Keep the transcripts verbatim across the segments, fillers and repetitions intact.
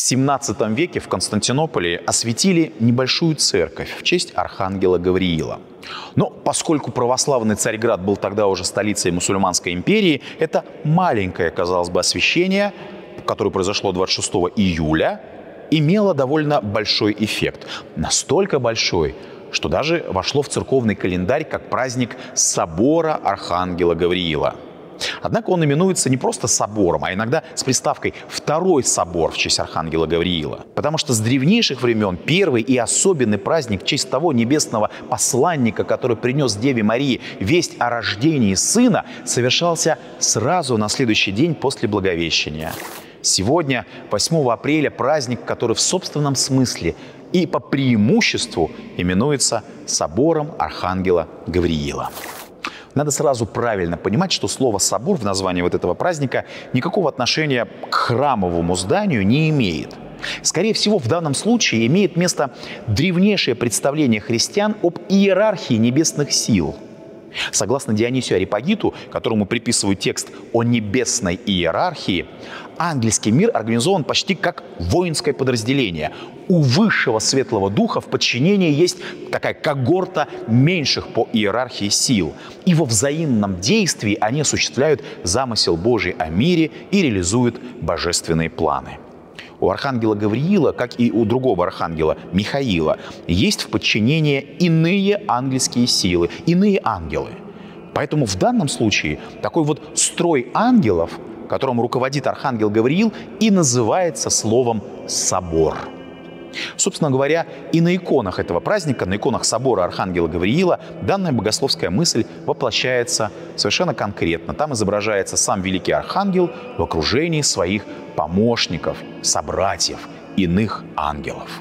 семнадцатом веке в Константинополе осветили небольшую церковь в честь архангела Гавриила. Но поскольку православный Царьград был тогда уже столицей мусульманской империи, это маленькое, казалось бы, освящение, которое произошло двадцать шестого июля, имело довольно большой эффект. Настолько большой, что даже вошло в церковный календарь как праздник собора архангела Гавриила. Однако он именуется не просто собором, а иногда с приставкой «второй собор» в честь архангела Гавриила. Потому что с древнейших времен первый и особенный праздник в честь того небесного посланника, который принес Деве Марии весть о рождении сына, совершался сразу на следующий день после Благовещения. Сегодня, восьмого апреля, праздник, который в собственном смысле и по преимуществу именуется собором архангела Гавриила. Надо сразу правильно понимать, что слово «собор» в названии вот этого праздника никакого отношения к храмовому зданию не имеет. Скорее всего, в данном случае имеет место древнейшее представление христиан об иерархии небесных сил. Согласно Дионисию Ареопагиту, которому приписывают текст о небесной иерархии, ангельский мир организован почти как воинское подразделение. У высшего светлого духа в подчинении есть такая когорта меньших по иерархии сил. И во взаимном действии они осуществляют замысел Божий о мире и реализуют божественные планы. У архангела Гавриила, как и у другого архангела Михаила, есть в подчинении иные ангельские силы, иные ангелы. Поэтому в данном случае такой вот строй ангелов, которым руководит архангел Гавриил, и называется словом «собор». Собственно говоря, и на иконах этого праздника, на иконах собора архангела Гавриила, данная богословская мысль воплощается совершенно конкретно. Там изображается сам великий архангел в окружении своих помощников, собратьев, иных ангелов.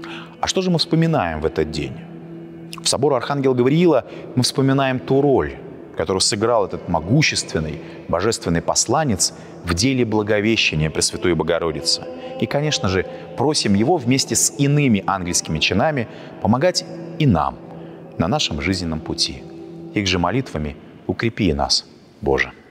А что же мы вспоминаем в этот день? В собор архангела Гавриила мы вспоминаем ту роль, которую сыграл этот могущественный божественный посланец в деле Благовещения Пресвятой Богородицы. И, конечно же, просим его вместе с иными ангельскими чинами помогать и нам на нашем жизненном пути. Их же молитвами укрепи нас, Боже.